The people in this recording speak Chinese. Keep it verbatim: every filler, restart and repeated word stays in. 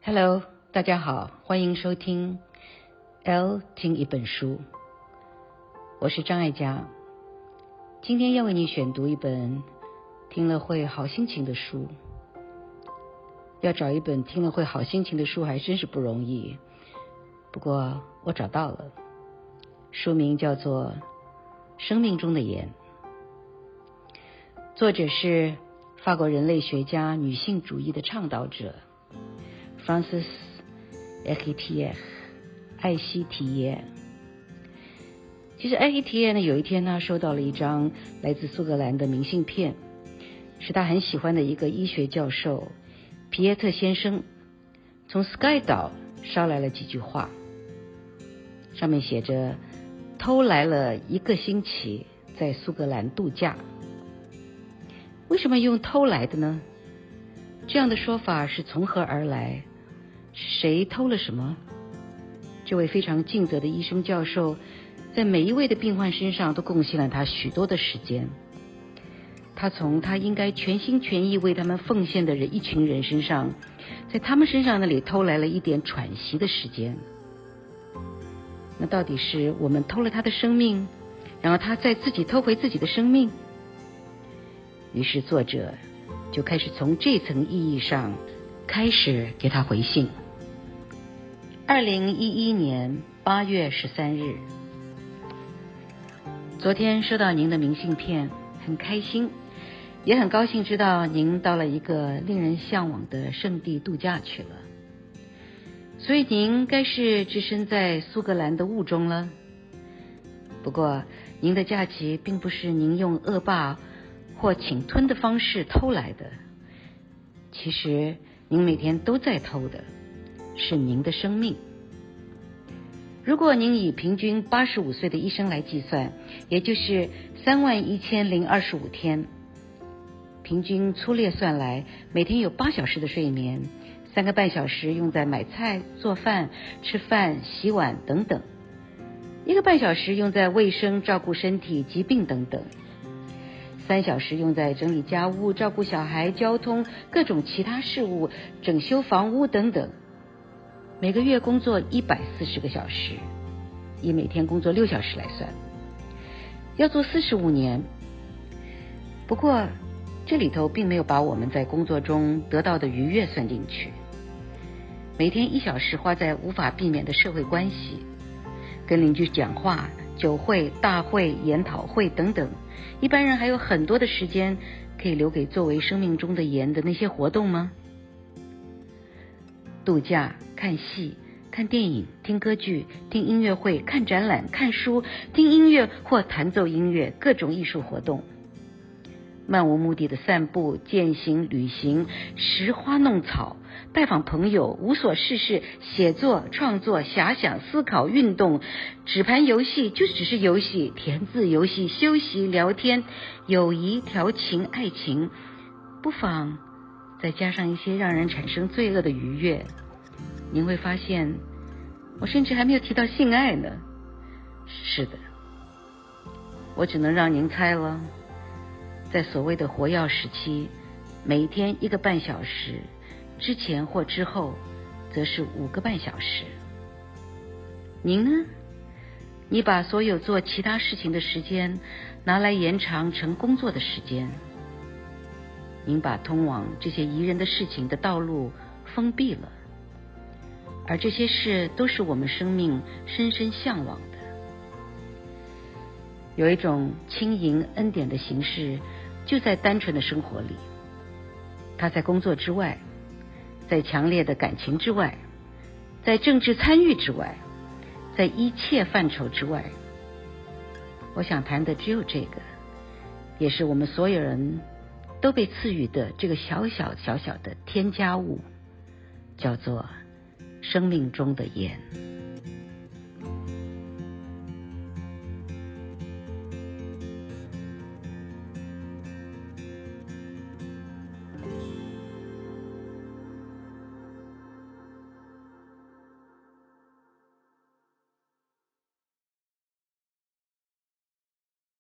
Hello， 大家好，欢迎收听 L 听一本书，我是张爱嘉。今天要为你选读一本听了会好心情的书。要找一本听了会好心情的书还真是不容易，不过我找到了，书名叫做《生命中的盐》，作者是法国人类学家、女性主义的倡导者Frances Echetier 艾希提耶。其实艾希提耶呢，有一天他收到了一张来自苏格兰的明信片，是他很喜欢的一个医学教授皮耶特先生从 Sky 岛捎来了几句话，上面写着偷来了一个星期在苏格兰度假。为什么用偷来的呢？这样的说法是从何而来？谁偷了什么？这位非常尽责的医生教授在每一位的病患身上都贡献了他许多的时间，他从他应该全心全意为他们奉献的人一群人身上，在他们身上那里偷来了一点喘息的时间。那到底是我们偷了他的生命，然后他再自己偷回自己的生命？于是作者就开始从这层意义上开始给他回信。二零一一年八月十三日，昨天收到您的明信片，很开心，也很高兴知道您到了一个令人向往的圣地度假去了。所以您该是置身在苏格兰的雾中了。不过您的假期并不是您用恶霸或侵吞的方式偷来的，其实您每天都在偷的是您的生命。如果您以平均八十五岁的一生来计算，也就是三万一千零二十五天，平均粗略算来，每天有八小时的睡眠，三个半小时用在买菜、做饭、吃饭、洗碗等等，一个半小时用在卫生、照顾身体、疾病等等，三小时用在整理家务、照顾小孩、交通、各种其他事务、整修房屋等等。每个月工作一百四十个小时，以每天工作六小时来算，要做四十五年。不过这里头并没有把我们在工作中得到的愉悦算进去。每天一小时花在无法避免的社会关系，跟邻居讲话、酒会、大会、研讨会等等，一般人还有很多的时间可以留给作为生命中的盐的那些活动吗？度假、看戏、看电影、听歌剧、听音乐会、看展览、看书、听音乐或弹奏音乐，各种艺术活动，漫无目的的散步、践行、旅行、拾花弄草、拜访朋友、无所事事、写作、创作、遐想、思考、运动、纸盘游戏，就只是游戏、填字游戏、休息、聊天、友谊、调情、爱情，不妨再加上一些让人产生罪恶的愉悦，您会发现我甚至还没有提到性爱呢。是的，我只能让您猜了，在所谓的活跃时期，每天一个半小时，之前或之后则是五个半小时。您呢？你把所有做其他事情的时间拿来延长成工作的时间，您把通往这些宜人的事情的道路封闭了，而这些事都是我们生命深深向往的。有一种轻盈恩典的形式，就在单纯的生活里，它在工作之外，在强烈的感情之外，在政治参与之外，在一切范畴之外。我想谈的只有这个，也是我们所有人都被赐予的这个小小小小的添加物，叫做生命中的盐。